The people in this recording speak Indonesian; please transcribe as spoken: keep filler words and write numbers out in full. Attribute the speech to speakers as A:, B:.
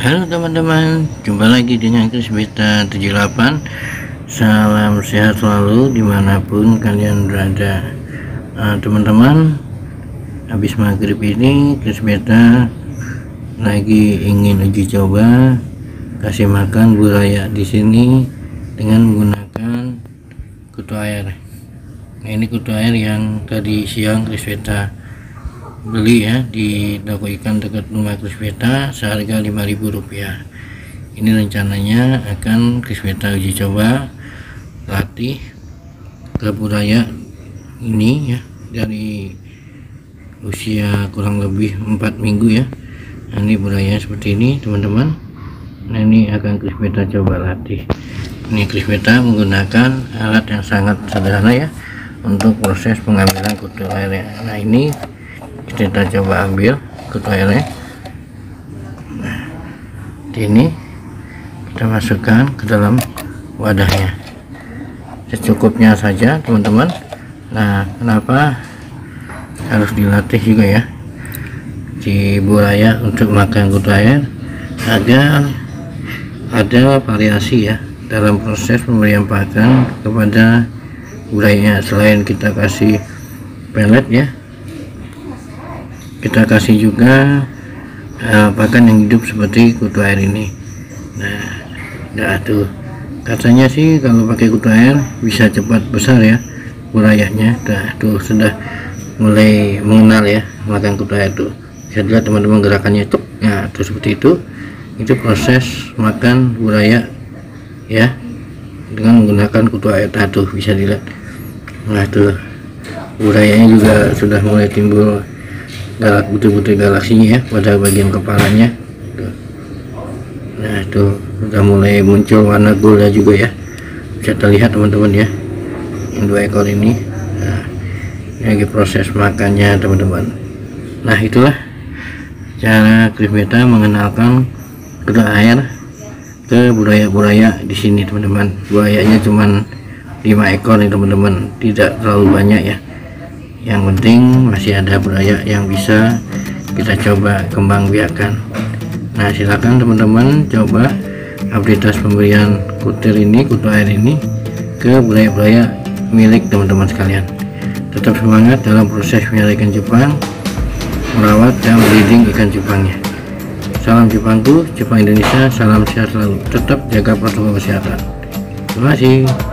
A: Halo teman-teman, jumpa lagi dengan Chris Beta tujuh delapan. Salam sehat selalu dimanapun kalian berada. Nah, teman-teman, habis maghrib ini Chris Beta lagi ingin uji coba kasih makan buaya di sini dengan menggunakan kutu air. Nah, ini kutu air yang tadi siang Chris Beta beli ya di toko ikan dekat rumah Chris Beta seharga lima ribu rupiah. Ini rencananya akan Chris Beta uji coba latih ke buaya ini ya dari usia kurang lebih empat minggu ya. Nah, ini buaya seperti ini teman-teman. Nah, ini akan Chris Beta coba latih. Ini Chris Beta menggunakan alat yang sangat sederhana ya untuk proses pengambilan kutu airnya. Nah, ini kita coba ambil kutu airnya. Nah, ini kita masukkan ke dalam wadahnya secukupnya saja teman-teman. Nah, kenapa harus dilatih juga ya si buaya untuk makan kutu air, agar ada variasi ya dalam proses pemberian pakan kepada buaya. Selain kita kasih pelet ya, kita kasih juga uh, pakan yang hidup seperti kutu air ini. Nah, nah tuh katanya sih kalau pakai kutu air bisa cepat besar ya buayanya. Nah, tuh sudah mulai mengenal ya makan kutu air tuh. Bisa dilihat teman-teman gerakannya tuh. Nah, tuh seperti itu. Itu proses makan buaya ya dengan menggunakan kutu air. Nah, tuh bisa dilihat. Nah, tuh buayanya juga sudah mulai timbul galak, butir-butir galaksinya ya pada bagian kepalanya tuh. Nah, itu sudah mulai muncul warna goldnya juga ya, bisa terlihat teman-teman ya yang dua ekor ini. Nah, ini lagi proses makannya teman-teman. Nah, itulah cara Chris Beta mengenalkan kutu air ke buaya-buaya di sini teman-teman. Buayanya cuman lima ekor nih teman-teman, tidak terlalu banyak ya. Yang penting masih ada buaya yang bisa kita coba kembang biakan. Nah, silakan teman-teman coba aktivitas pemberian kutir ini, kutu air ini ke buaya-buaya milik teman-teman sekalian. Tetap semangat dalam proses melihara ikan cupang, merawat dan breeding ikan cupangnya. Salam cupangku, cupang Indonesia, salam sehat selalu. Tetap jaga protokol kesehatan. Terima kasih.